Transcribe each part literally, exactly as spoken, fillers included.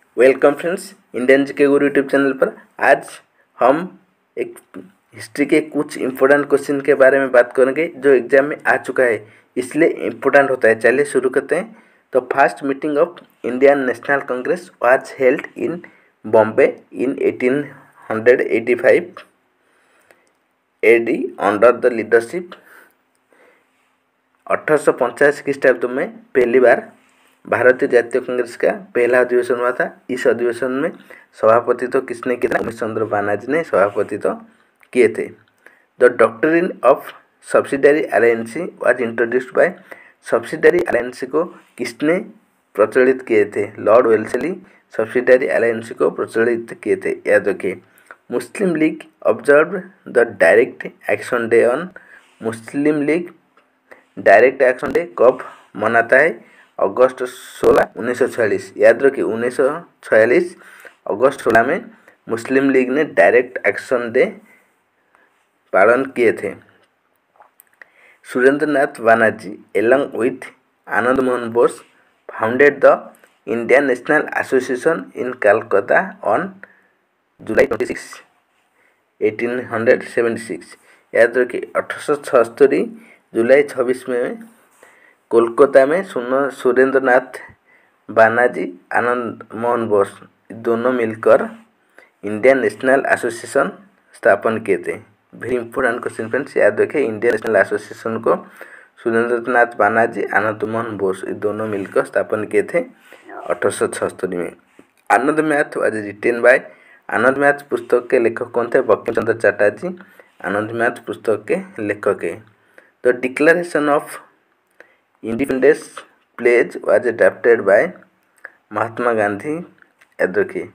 Welcome friends, Indian GK guru YouTube channel पर। आज हम एक हिस्ट्री के कुछ इम्पोर्टेंट क्वेश्चन के बारे में बात करेंगे जो एग्जाम में आ चुका है, इसलिए इम्पोर्टेंट होता है। चलिए शुरू करते हैं। तो first meeting of Indian National Congress was held in Bombay in eighteen eighty five AD under the leadership. अठारह सौ पचासी ख्रीष्टाब्द में पहली बार भारतीय जातीय कांग्रेस का पहला अधिवेशन हुआ था। इस अधिवेशन में सभापतित्व किसने किया? उमेश चंद्र बनर्जी ने सभापतित्व किए थे। The doctrine of subsidiary alliance was introduced by. Subsidiary alliance को किसने प्रचलित किए थे? लॉर्ड वेल्लेस्ली सब्सिडरी अलायंसी को प्रचलित किए थे, याद रखिए। Muslim League observe the direct action day on. Muslim League direct action day कब मनाता है? अगस्त सोलह उन्नीस सौ छियालीस, याद रखिए। उन्नीस सौ छियालीस अगस्त सोलह में मुस्लिम लीग ने डायरेक्ट एक्शन डे पालन किए थे। Surendra Nath Banerjee along with Anand Mohan Bose founded the Indian National Association in Calcutta on July twenty six eighteen hundred seventy six, याद रखिए। अठारह सौ छहत्तरी जुलाई छब्बीस में कोलकाता में सुरेंद्र नाथ बनर्जी आनंद मोहन बोस दोनों मिलकर इंडियन नेशनल एसोसिएशन स्थापन किए थे। वेरी इंपॉर्टेंट क्वेश्चन फ्रेंड्स, याद रखें। इंडियन नेशनल एसोसिएशन को सुरेंद्र नाथ बनर्जी आनंद मोहन बोस दोनों मिलकर स्थापन किए थे अठारह सौ छहत्तरी में। Anand Math was written by. Anand Math पुस्तक के लेखक कौन थे? बंकिम चंद्र चटर्जी आनंद मैथ पुस्तक के लेखक है। The declaration of independence pledge was adopted by Mahatma Gandhi, याद रखिए।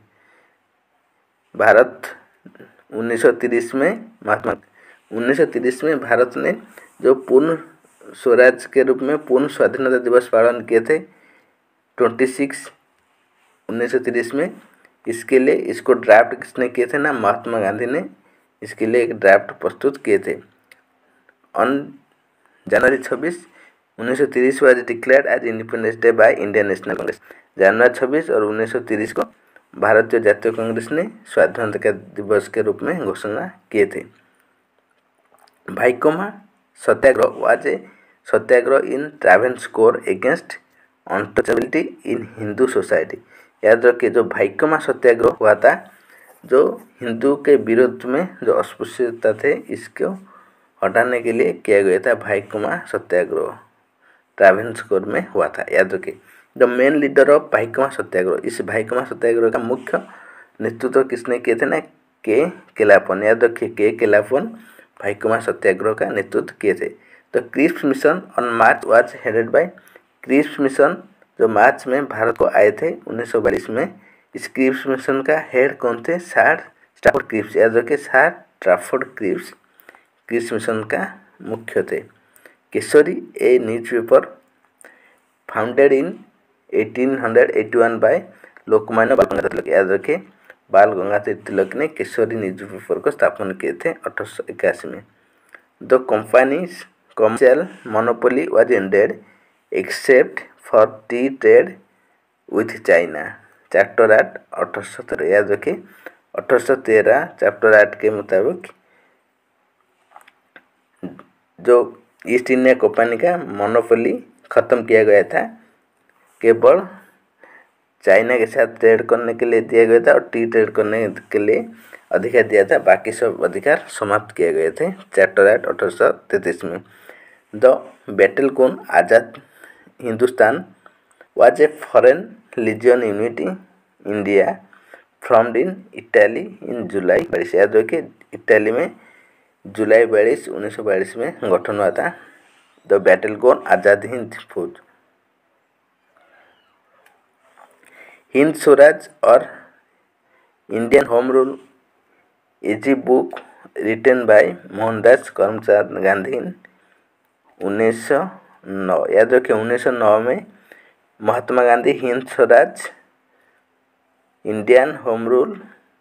भारत उन्नीस सौ तीस में महात्मा उन्नीस सौ तीस में भारत ने जो पूर्ण स्वराज के रूप में पूर्ण स्वाधीनता दिवस पालन किए थे छब्बीस उन्नीस सौ तीस में। इसके लिए इसको ड्राफ्ट किसने किए थे ना? महात्मा गांधी ने इसके लिए एक ड्राफ्ट प्रस्तुत किए थे। ऑन जनवरी छब्बीस उन्नीस सौ तीस was declared as independence day by Indian National Congress. जनवरी छब्बीस और उन्नीस सौ तीस को भारतीय जातीय कांग्रेस ने स्वाधीनता दिवस के रूप में घोषणा किए थे। Vaikom Satyagraha was a satyagraha in Travancore against untouchability in Hindu society, याद रखिए। जो भाईकोमा सत्याग्रह हुआ था, जो हिंदू के विरोध में जो अस्पृश्यता थे, इसको हटाने के लिए किया गया था। भाईकोमा सत्याग्रह ट्रावेंकोर में हुआ था, याद रखिए। The main leader of Vaikom Satyagraha, इस भाईकोमा सत्याग्रह का मुख्य नेतृत्व किसने किए थे ना? के केलापन, याद रखिए। के केलापन भाईकोमा सत्याग्रह का नेतृत्व किए थे। The Cripps mission on March was headed by. Cripps mission जो मार्च में भारत को आए थे उन्नीस सौ बाईस में, इस क्रिप्स मिशन का हेड कौन थे? सर स्टैफोर्ड क्रिप्स, याद रखिए। Sir Stafford Cripps Cripps mission का मुख्य थे। Kesari a newspaper founded in eighteen eighty one by Lokmanya Bal Gangadhar तिलक, याद रखें। बाल गंगाधर तिलक ने केसरी न्यूज़पेपर को स्थापन किए थे अठारह सौ इक्यासी में। The company's commercial monopoly was ended except for tea trade with China. Chapter आठ अठारह सौ तेरह, याद रखें। अठारह सौ तेरह चैप्टर आठ के मुताबिक जो ईस्ट इंडिया कंपनी का मोनोपोली ख़त्म किया गया था, केवल चाइना के साथ ट्रेड करने के लिए दिया गया था और टी ट्रेड करने के लिए अधिकार दिया था। बाकी सब अधिकार समाप्त किए गए थे चैप्टर आठ अठारह सौ तैंतीस में। द बैटल कौन Azad Hindustan was a foreign legion unity India formed in Italy in July बाईस, याद रखिए। इटाली में जुलाई बाईस उन्नीस सौ बाईस में गठन हुआ था। द बैटल कौन आज़ाद हिंद फौज। हिंद स्वराज और Indian home rule is a book written by Mohandas Karamchand Gandhi उन्नीस सौ नौ, याद रखिए। उन्नीस सौ नौ में Mahatma Gandhi Hind Swaraj Indian home rule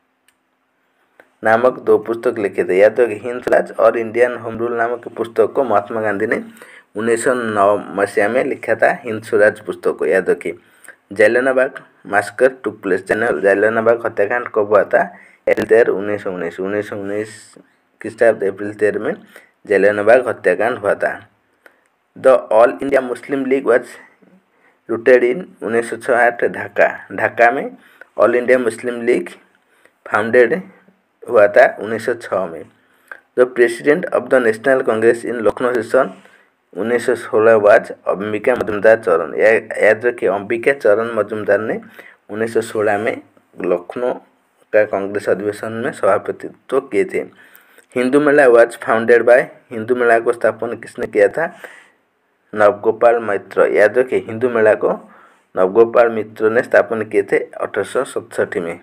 नामक दो पुस्तक लिखे थे, याद रखिए। हिंद स्वराज और इंडियन होम रूल नामक पुस्तक को महात्मा गांधी ने उन्नीस सौ नौ मसीहा में लिखा था। हिंद स्वराज पुस्तक को, याद रखिए। Jallianwala Bagh massacre took place. Jallianwala Bagh हत्याकांड कब हुआ था? अप्रैल तेरह उन्नीस सौ उन्नीस उन्नीस सौ उन्नीस ख्रीष्टाब्द अप्रैल तेरह में जालियानवाला बाग हत्याकांड हुआ था। The All India Muslim League was rooted in उन्नीस सौ छः ढाका। ढाका में All India Muslim League founded हुआ था उन्नीस सौ छः में। The president of the National Congress in Lucknow session उन्नीस सौ सोलह वाज अंबिका मजूमदार चरण। याद रखिए, अंबिका चरण मजूमदार ने उन्नीस सौ सोलह में लखनऊ का कांग्रेस अधिवेशन में सभापतित्व किए थे। Hindu Mela was founded by. Hindu Mela को स्थापन किसने किया था? नवगोपाल मित्र। याद रखिए, हिंदू मेला को नवगोपाल मित्र ने स्थापन किए थे अठारह सौ सतसठ में।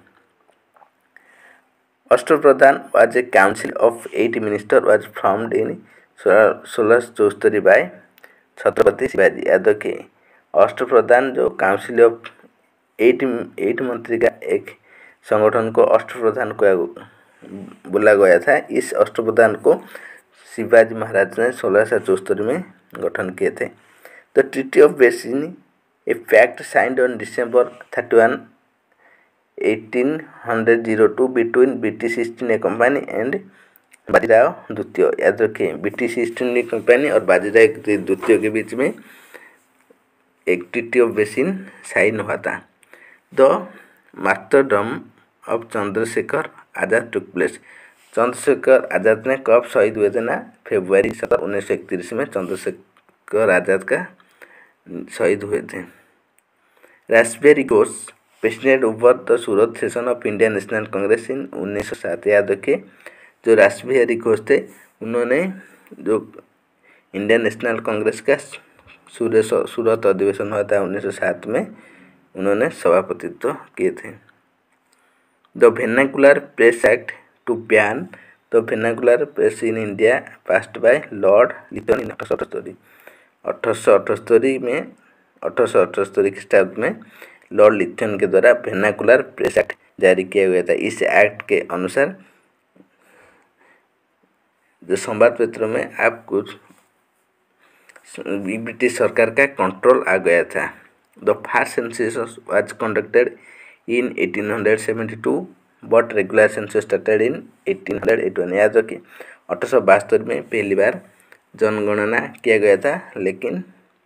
Ashtapradhan was a council of eight minister was formed in सोलह सौ चौस्तरी बाय छत्रपति शिवाजी। याद रखिए, अष्टप्रधान जो काउंसिल ऑफ एट एट मंत्री का एक संगठन को अष्टप्रधान को बोला गया था। इस अष्टप्रधान को शिवाजी महाराज ने सोलह सौ चौस्तरी में गठन किए थे। The treaty of Bassein a fact signed on December thirty one eighteen hundred zero two between British East India Company and Bajirao द्वितीय। याद रखिए, ब्रिटिश ईस्ट इंडिया कंपनी और बाजीराव द्वितीय के बीच में एक ट्रीटी ऑफ बेसिन साइन हुआ था। The martyrdom of Chandrashekhar Azad took place. Chandrashekhar Azad ने कब शहीद हुए थे ना? फरवरी सत्रह उन्नीस सौ इकतीस में चंद्रशेखर आजाद का शहीद हुए थे। Rashbehari Ghosh president over the Surat session of Indian National Congress इन उन्नीस सौ सात। याद रखिए, जो रासबिहारी घोष थे उन्होंने जो इंडियन नेशनल कांग्रेस का सूरत अधिवेशन हुआ था उन्नीस सौ सात में, उन्होंने सभापतित्व किए थे। The vernacular press act to ban the vernacular press in India passed by Lord Lytton in अठारह सौ अठहत्तर। अठारह सौ अठहत्तर में अठारह सौ अठहत्तर ख्रीष्टाब्द में लॉर्ड लिथन के द्वारा वेर्नाकुलर प्रेस एक्ट जारी किया गया था। इस एक्ट के अनुसार जो संवाद पत्रों में आप कुछ ब्रिटिश सरकार का कंट्रोल आ गया था। The first census was conducted in eighteen seventy two but regular census started in eighteen eighty one. याद रखिए, अठारह सौ बहत्तर में पहली बार जनगणना किया गया था, लेकिन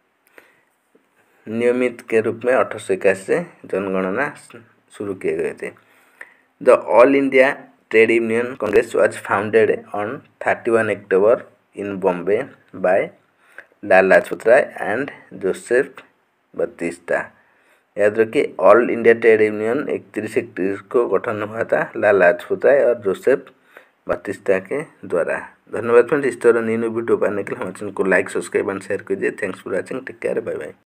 नियमित के रूप में अठारह सौ इक्यासी से जनगणना शुरू किए गए थे। The All India Trade Union Congress was founded on thirty one October in Bombay by Lala Lajpat Rai and Joseph Baptista. याद रखिए, ऑल इंडिया ट्रेड यूनियन इकतीस इकतीस को गठन हुआ था लाला लाजपत राय और जोसेफ बतिस्ता के द्वारा। धन्यवाद फ्रेंड्स। इस तरह न्यू वीडियो पाने के लिए हमारे चैनल को लाइक सब्सक्राइब एंड शेयर कीजिए। Thanks for watching. Take care, bye bye.